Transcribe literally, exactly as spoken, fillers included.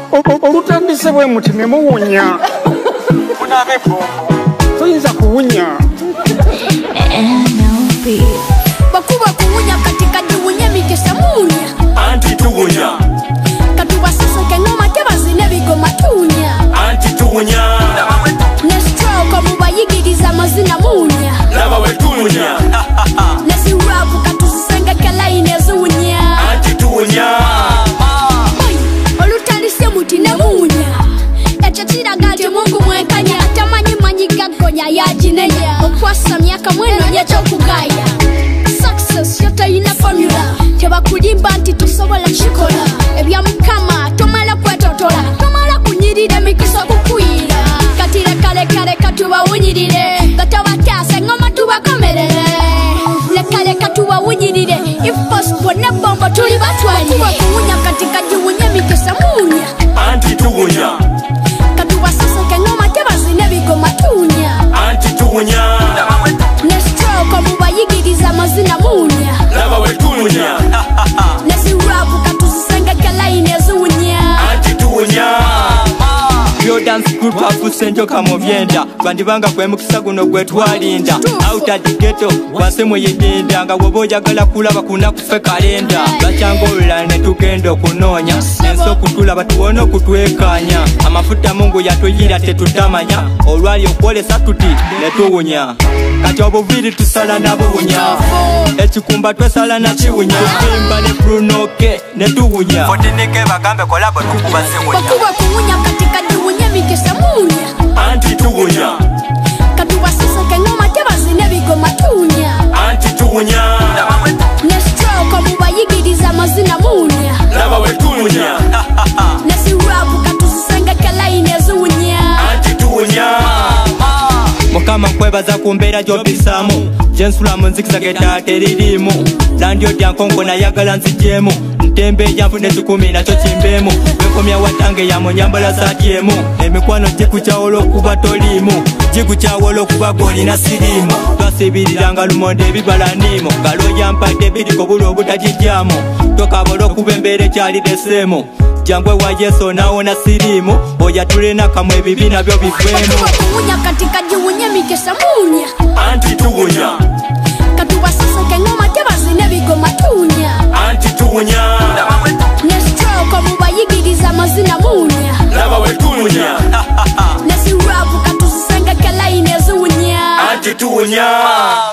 Olutandise bwe muti ne muwunya. Munabe bombo. Toyinza kuwunya. Bakuba kuwunya katika diwunya mikesa munya. Anti tuwunya. Katuba sasa kengoma tebazine bigoma tunya. Anti tuwunya. Nestroke mubayigiriza amazina munya. Laba we tuwunya. Nesirapu katusenge kalaine zunya. Anti tuwunya. Olutandise muti ne munya. Echo kiragati Mungu mwekanya atamanyi manyi gagonya yajinenya. Okwasa myaka mweno yecho kugaya. Success yote ina formula. Teba kulimba nti tusobola chikola. Ebya mukama tomala kwetotola. Tomala kunyirira mikiso kukwira. Katira kale kale katuba unyirire. Gatawa kase ngoma tuba komerere. Lekale katuba unyirire. If possible ne bombo tuli batwali. Kuba kuunya katika jiwunya mikisa munya. Anti tuwunya. Katuba sasa kengoma tebazine bigoma tunya. Anti tuwunya. Nestroke mubayigiriza amazina munya. Laba we tuwunya. Nesirapu katusenge kalaine zunya. Anti tuwunya. Yo dance group afusenjo kamovyenda bandibanga kwemukisa guno gwetwalinda outa digeto wasemwe yegenda nga woboyagala kulaba kuna kufe kalenda bachangolula ne tugenda okunonya enso kutula batuwona okutwekanya amafuta Mungu yatuyira tetutamanya olwali okwolesa tuti ne tuwunya kati obuviri tusala nabuwunya ekikumba twesala na kiwunya tufimba ne prunoke ne tuwunya fotinike bagambe kolabo tukubasemunya bakuba kuwunya katika diwunya mikesa munya. Anti tuwunya. Katuba sasa kengoma tebazine bigoma tunya. Anti tuwunya. Nestroke mubayigiriza amazina munya. Laba we tuwunya. Nesirapu katusenge kalaine zunya. Anti tuwunya. Mukama nkwebaza kumbeera gy'obisamu gyensula mu nzikiza geetateririmu landio dyankonko nayagala nzijemu ntembe yanfune kikumi nakyo kimbeemu wenkomya watange yamu nyambala satyemu emikwano gikukyawula okuba toliimu gikukyawula okuba golina siriimu twasibiriranga lumonde ebibala niimu ngalo yampadde biriko buli obutagijjamu tokabola okuba embeera ekyalireseemu jangwe wa Yesu naona sirimu oya tulena kamwe bibi nabyo bivemu kuwunya katika jiwunya mikesa munya. Anti tuwunya. Katuba sasa kengoma tebazine bigoma tunya. Anti tuwunya. Nestroke mubayigiriza amazina munya. Laba we tuwunya. Nesirapu katusenge kalaine zunya. Anti tuwunya.